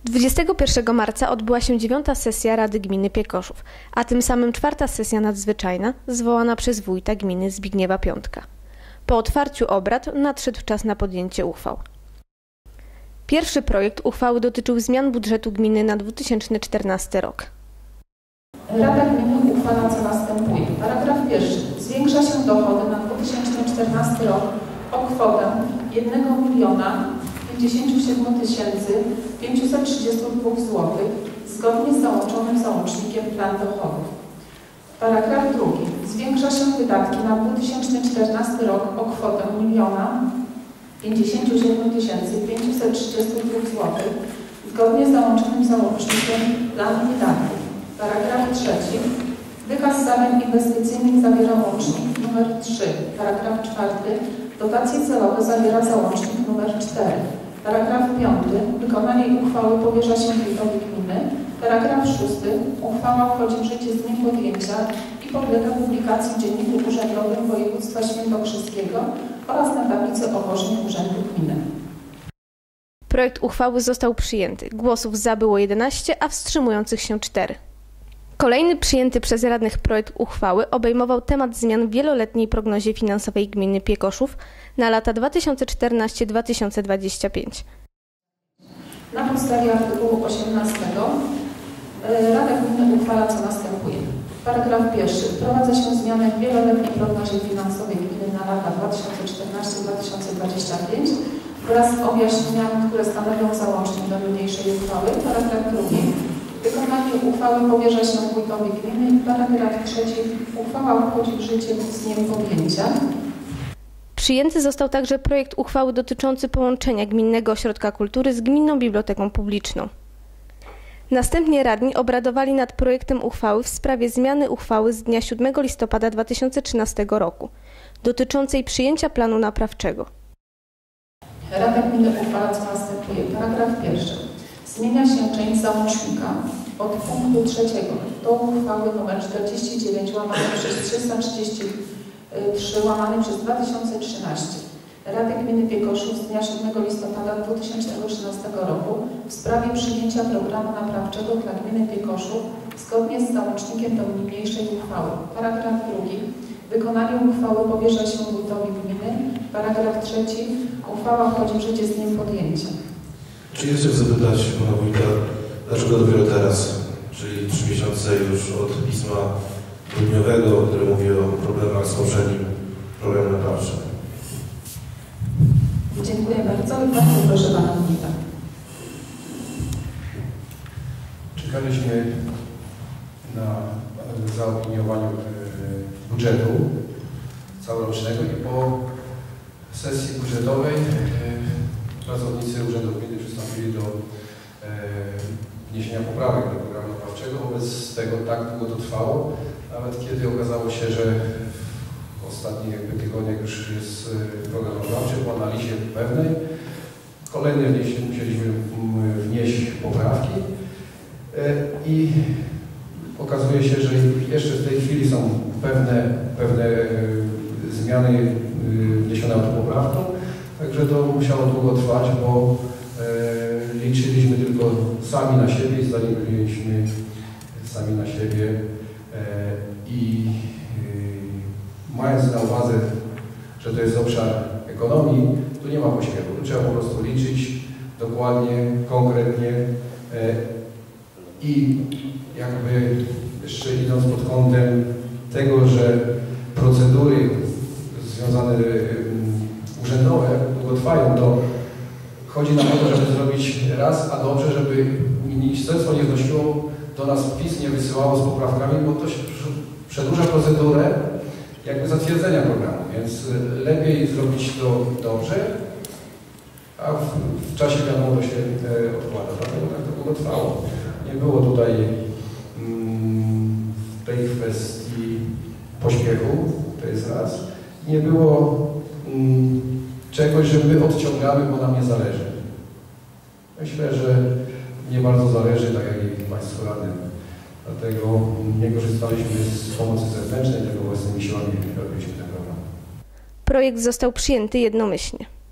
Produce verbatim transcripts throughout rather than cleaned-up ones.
dwudziestego pierwszego marca odbyła się dziewiąta sesja Rady Gminy Piekoszów, a tym samym czwarta sesja nadzwyczajna zwołana przez wójta gminy Zbigniewa Piątka. Po otwarciu obrad nadszedł czas na podjęcie uchwał. Pierwszy projekt uchwały dotyczył zmian budżetu gminy na dwa tysiące czternasty rok. Rada Gminy uchwala co następuje. Paragraf pierwszy. Zwiększa się dochody na dwa tysiące czternasty rok o kwotę jednego miliona pięćdziesiąt siedem tysięcy pięćset trzydzieści dwa złotych zgodnie z załączonym załącznikiem plan dochodów. Paragraf drugi. Zwiększa się wydatki na dwa tysiące czternasty rok o kwotę miliona pięćdziesiąt siedem tysięcy pięćset trzydzieści dwa złotych zgodnie z załączonym załącznikiem planu wydatków. Paragraf trzeci. Wykaz zadań inwestycyjnych zawiera łącznik numer trzy. Paragraf czwarty. Dotacje celowe zawiera załącznik numer cztery. Paragraf piąty. Wykonanie uchwały powierza się wójtowi gminy. Paragraf szósty. Uchwała wchodzi w życie z dniem podjęcia i podlega publikacji w Dzienniku Urzędowym Województwa Świętokrzyskiego oraz na tablicy obożnej Urzędu Gminy. Projekt uchwały został przyjęty. Głosów za było jedenaście, a wstrzymujących się cztery. Kolejny przyjęty przez radnych projekt uchwały obejmował temat zmian w wieloletniej prognozie finansowej gminy Piekoszów na lata dwa tysiące czternasty do dwa tysiące dwudziestego piątego. Na podstawie artykułu osiemnastego Rada Gminy uchwala co następuje. Paragraf pierwszy. Wprowadza się zmianę w wieloletniej prognozie finansowej gminy na lata dwa tysiące czternasty do dwa tysiące dwudziestego piątego wraz z objaśnieniami, które stanowią załącznik do niniejszej uchwały. Paragraf drugi. Wykonanie uchwały powierza się wójtowi gminy. Paragraf trzeci. Uchwała wchodzi w życie z dniem podjęcia. Przyjęty został także projekt uchwały dotyczący połączenia Gminnego Ośrodka Kultury z Gminną Biblioteką Publiczną. Następnie radni obradowali nad projektem uchwały w sprawie zmiany uchwały z dnia siódmego listopada dwa tysiące trzynastego roku dotyczącej przyjęcia planu naprawczego. Rada Gminy uchwala co następuje. Paragraf pierwszy. Zmienia się część załącznika od punktu trzeciego do uchwały nr czterdzieści dziewięć łamane przez trzysta trzydzieści trzy łamane przez dwa tysiące trzynaście Rady Gminy Piekoszów z dnia siódmego listopada dwa tysiące trzynastego roku w sprawie przyjęcia programu naprawczego dla Gminy Piekoszów zgodnie z załącznikiem do niniejszej uchwały. Paragraf drugi. Wykonanie uchwały powierza się wójtowi gminy. Paragraf trzeci. Uchwała wchodzi w życie z dniem podjęcia. Czy chcę zapytać pana wójta, dlaczego dopiero teraz, czyli trzy miesiące już od pisma grudniowego, które mówi o problemach z poprzednim programem naprawczym? Dziękuję bardzo i bardzo proszę pana wójta. Czekaliśmy na zaopiniowaniu budżetu całorocznego i po sesji budżetowej pracownicy Urzędu Gminy przystąpili do wniesienia poprawek do programu naprawczego. Wobec tego tak długo to trwało, nawet kiedy okazało się, że w ostatnich jakby tygodniach już jest program naprawczy po analizie pewnej. Kolejny musieliśmy wnieść poprawki i okazuje się, że jeszcze w tej chwili są pewne, pewne zmiany wniesione autopoprawką, także to musiało długo trwać, bo e, liczyliśmy tylko sami na siebie i zdaliśmy sami na siebie e, i e, mając na uwadze, że to jest obszar ekonomii, tu nie ma pośpiechu, tu trzeba po prostu liczyć dokładnie, konkretnie e, i jakby jeszcze idąc pod kątem tego, że procedury związane urzędowe długo trwają, to chodzi nam o to, żeby zrobić raz, a dobrze, żeby ministerstwo nie wnosiło do nas wpis, nie wysyłało z poprawkami, bo to się przedłuża procedurę jakby zatwierdzenia programu, więc lepiej zrobić to dobrze, a w, w czasie wiadomo to się e, odkłada. Dlatego tak to długo trwało. Nie było tutaj mm, w tej kwestii pośpiechu, to jest raz. Nie było mm, czegoś, że my odciągamy, bo nam nie zależy. Myślę, że nie bardzo zależy, tak jak i Państwu radnym. Dlatego nie korzystaliśmy z pomocy zewnętrznej, tylko własnymi siłami robiliśmy ten program. Projekt został przyjęty jednomyślnie.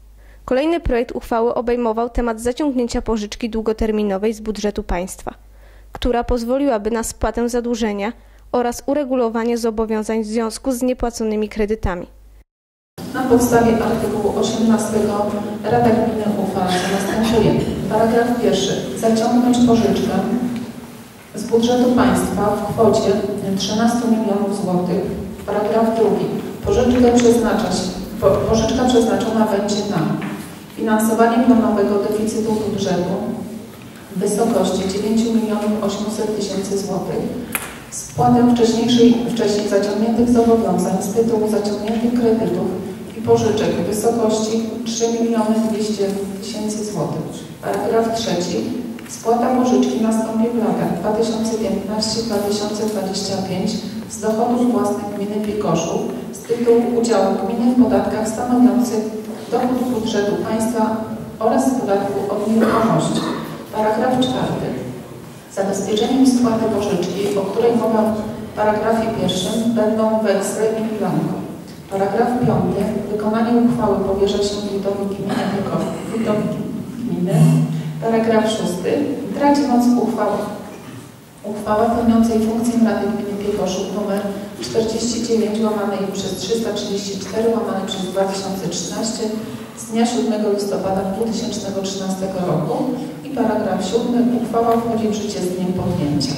Kolejny projekt uchwały obejmował temat zaciągnięcia pożyczki długoterminowej z budżetu państwa, która pozwoliłaby na spłatę zadłużenia oraz uregulowanie zobowiązań w związku z niepłaconymi kredytami. Na podstawie artykułu osiemnastego Rada Gminy uchwala, co następuje. Paragraf pierwszy. Zaciągnąć pożyczkę z budżetu państwa w kwocie trzynaście milionów złotych. Paragraf drugi. Pożyczkę przeznacza się, po, pożyczka przeznaczona będzie na finansowanie planowego deficytu budżetu w wysokości dziewięć milionów osiemset tysięcy złotych, spłatę wcześniejszej, wcześniej zaciągniętych zobowiązań z tytułu zaciągniętych kredytów i pożyczek w wysokości trzy miliony dwieście tysięcy złotych. Paragraf trzeci. Spłata pożyczki nastąpi w latach dwa tysiące piętnasty do dwa tysiące dwudziestego piątego z dochodów własnych gminy Piekoszów z tytułu udziału gminy w podatkach stanowiących dochód budżetu państwa oraz podatku od nieruchomości. Paragraf czwarty. Zabezpieczeniem spłaty pożyczki, o której mowa w paragrafie pierwszym, będą weksle in blanco. Paragraf piąty. Wykonanie uchwały powierza się wójtowi gminy Piekoszów. Gminy. Paragraf szósty. W tracie mocy uchwały uchwała pełniącej funkcję Rady Gminy Piekoszów nr czterdzieści dziewięć łamane przez trzysta trzydzieści cztery łamane przez dwa tysiące trzynaście z dnia siódmego listopada dwa tysiące trzynastego roku i paragraf siódmy. Uchwała wchodzi w życie z dniem podjęcia.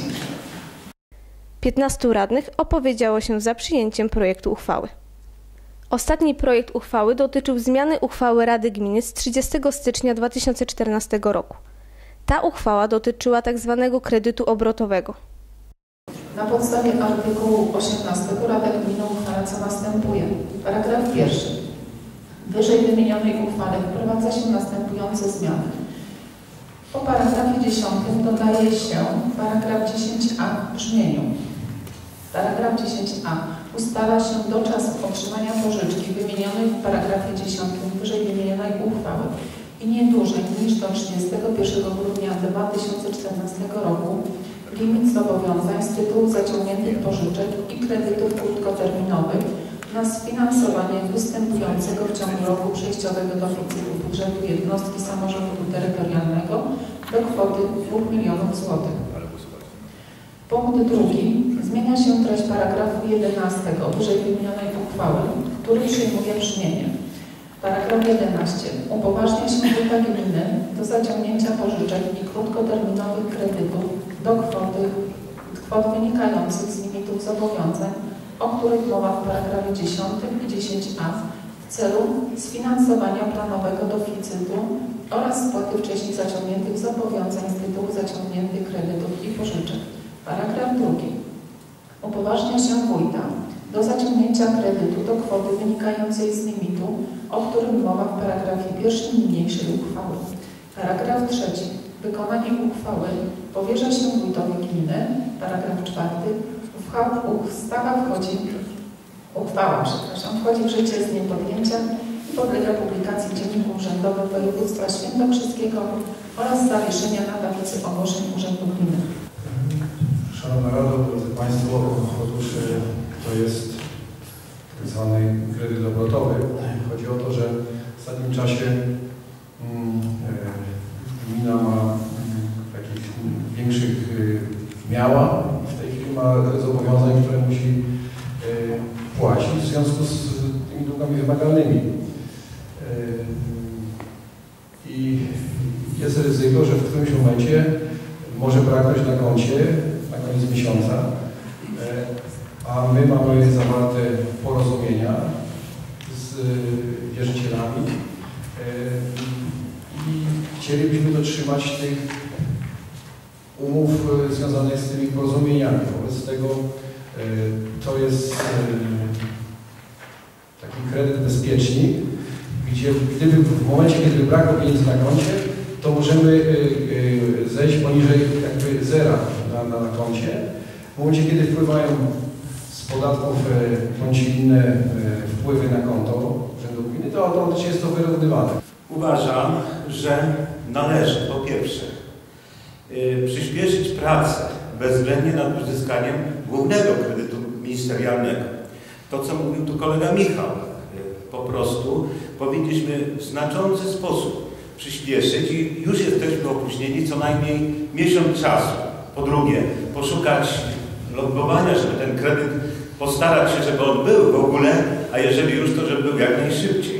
piętnastu radnych opowiedziało się za przyjęciem projektu uchwały. Ostatni projekt uchwały dotyczył zmiany uchwały Rady Gminy z trzydziestego stycznia dwa tysiące czternastego roku. Ta uchwała dotyczyła tzw. kredytu obrotowego. Na podstawie artykułu osiemnastego Rada Gminy uchwala, co następuje. Paragraf pierwszy. W wyżej wymienionej uchwale wprowadza się następujące zmiany. Po paragrafie dziesiątym dodaje się paragraf dziesięć a w brzmieniu. Paragraf dziesięć a. Ustala się do czasu otrzymania pożyczki wymienionej w paragrafie dziesiątym wyżej wymienionej uchwały i nie dłużej niż do trzydziestego pierwszego grudnia dwa tysiące czternastego roku limit zobowiązań z tytułu zaciągniętych pożyczek i kredytów krótkoterminowych na sfinansowanie występującego w ciągu roku przejściowego deficytu budżetu jednostki samorządu terytorialnego do kwoty dwóch milionów złotych. Punkt drugi. Zmienia się treść paragrafu jedenastego wyżej wymienionej uchwały, który przyjmuje brzmienie. Paragraf jedenasty. Upoważnia się wójta gminy do zaciągnięcia pożyczek i krótkoterminowych kredytów do kwoty, kwot wynikających z limitów zobowiązań, o których mowa w paragrafie dziesiątym i dziesięć a w celu sfinansowania planowego deficytu oraz spłaty wcześniej zaciągniętych zobowiązań z tytułu zaciągniętych kredytów i pożyczek. Paragraf drugi. Upoważnia się wójta do zaciągnięcia kredytu do kwoty wynikającej z limitu, o którym mowa w paragrafie pierwszym niniejszej uchwały. Paragraf trzeci. Wykonanie uchwały powierza się wójtowi gminy. Paragraf czwarty. Ustawa wchodzi, uchwała, przepraszam, wchodzi w życie z dniem podjęcia i podlega publikacji w Dzienniku Urzędowym Województwa Świętokrzyskiego oraz zawieszenia na tablicy ogłoszeń Urzędu Gminy. Szanowna Rado, drodzy Państwo, otóż to jest tak zwany kredyt obrotowy. Chodzi o to, że w ostatnim czasie mm, gmina ma takich większych miała i w tej chwili ma zobowiązań, które musi y, płacić w związku z tymi długami wymagalnymi. Y, I jest ryzyko, że w którymś momencie może braknąć na koncie na koniec miesiąca, y, a my mamy zawarte porozumienia z wierzycielami y, i chcielibyśmy dotrzymać tych umów związanych z tymi porozumieniami. Wobec tego to jest taki kredyt bezpiecznik, gdzie gdyby w momencie, kiedy brakło pieniędzy na koncie, to możemy zejść poniżej jakby zera na, na, na koncie. W momencie, kiedy wpływają z podatków bądź inne wpływy na konto Urzędu Gminy, to automatycznie jest to wyrównywane. Uważam, że należy po pierwsze przyspieszyć pracę bezwzględnie nad uzyskaniem głównego kredytu ministerialnego. To, co mówił tu kolega Michał, po prostu powinniśmy w znaczący sposób przyspieszyć i już jesteśmy opóźnieni co najmniej miesiąc czasu. Po drugie, poszukać logowania, żeby ten kredyt postarać się, żeby on był w ogóle, a jeżeli już, to żeby był jak najszybciej.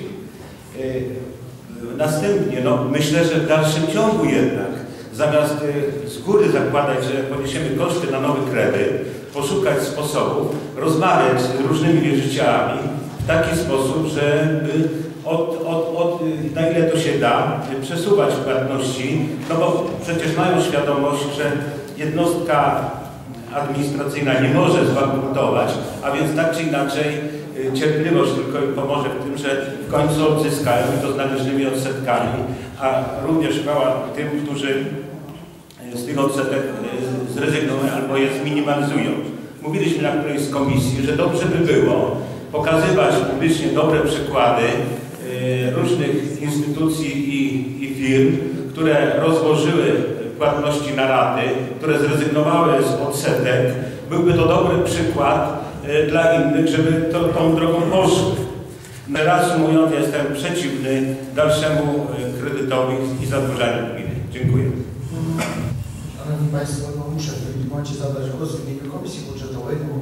Następnie, no, myślę, że w dalszym ciągu jednak, zamiast z góry zakładać, że poniesiemy koszty na nowy kredyt, poszukać sposobów, rozmawiać z różnymi wierzycielami w taki sposób, żeby od, od, od, na ile to się da, przesuwać płatności, no bo przecież mają świadomość, że jednostka administracyjna nie może zbankrutować, a więc tak czy inaczej cierpliwość tylko im pomoże w tym, że w końcu odzyskają i to z należnymi odsetkami, a również chwała tym, którzy z tych odsetek zrezygnują albo je zminimalizują. Mówiliśmy na którejś z komisji, że dobrze by było pokazywać publicznie dobre przykłady różnych instytucji i, i firm, które rozłożyły płatności na raty, które zrezygnowały z odsetek. Byłby to dobry przykład dla innych, żeby to, tą drogą poszły. Reasumując, jestem przeciwny dalszemu kredytowi i zadłużaniu gminy. Dziękuję. Szanowni Państwo, no muszę w tym momencie zabrać głos w imieniu Komisji Budżetowej, bo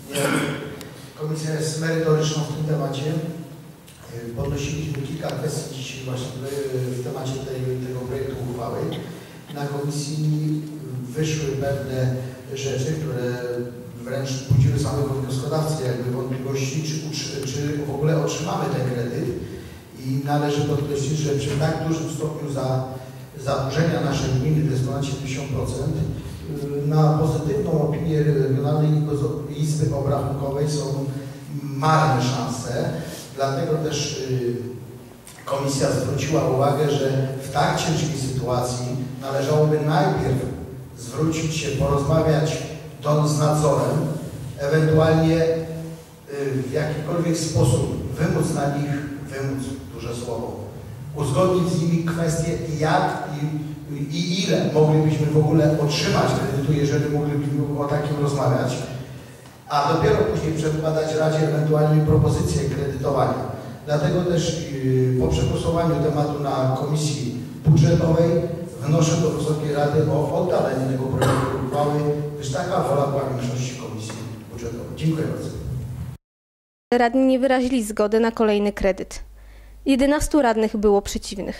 komisja jest merytoryczna w tym temacie. Podnosiliśmy kilka kwestii dzisiaj właśnie w temacie tej, tego projektu uchwały. Na komisji wyszły pewne rzeczy, które wręcz budziły samego wnioskodawcy jakby wątpliwości, czy, czy w ogóle otrzymamy ten kredyt. I należy podkreślić, że przy tak dużym stopniu za, zadłużenia naszej gminy, to jest ponad siedemdziesiąt procent, na pozytywną opinię Regionalnej Izby Obrachunkowej są marne szanse. Dlatego też komisja zwróciła uwagę, że w tak ciężkiej sytuacji należałoby najpierw zwrócić się, porozmawiać z nadzorem, ewentualnie w jakikolwiek sposób wymóc na nich, wymóc, duże słowo, uzgodnić z nimi kwestie jak i, i ile moglibyśmy w ogóle otrzymać kredytu, jeżeli moglibyśmy o takim rozmawiać, a dopiero później przedkładać Radzie ewentualnie propozycje kredytowania. Dlatego też yy, po przegłosowaniu tematu na Komisji Budżetowej wnoszę do Wysokiej Rady o oddalenie tego projektu uchwały, gdyż taka wola była większości Komisji Budżetowej. Dziękuję bardzo. Radni nie wyrazili zgody na kolejny kredyt. jedenastu radnych było przeciwnych.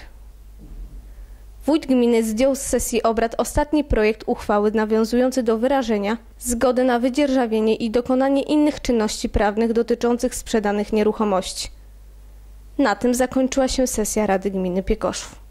Wójt gminy zdjął z sesji obrad ostatni projekt uchwały nawiązujący do wyrażenia zgody na wydzierżawienie i dokonanie innych czynności prawnych dotyczących sprzedanych nieruchomości. Na tym zakończyła się sesja Rady Gminy Piekoszów.